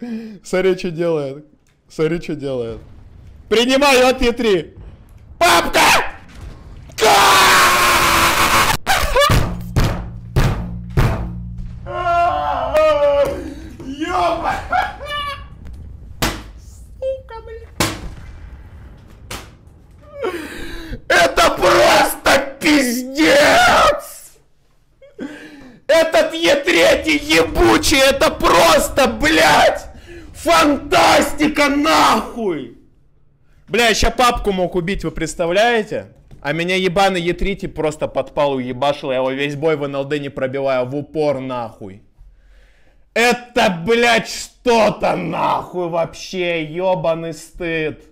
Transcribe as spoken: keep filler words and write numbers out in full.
Смотри, что делает. Смотри, что делает. Принимай от Е три. Папка! Ёба! Сука, блядь. Это просто пиздец! Этот Е три ебучий, это просто, блядь, фантастика нахуй! Бля, я ща папку мог убить, вы представляете? А меня ебаный Е три просто подпал, уебашил, я его весь бой в эн эл дэ не пробиваю, в упор нахуй. Это, блядь, что-то нахуй вообще, ебаный стыд.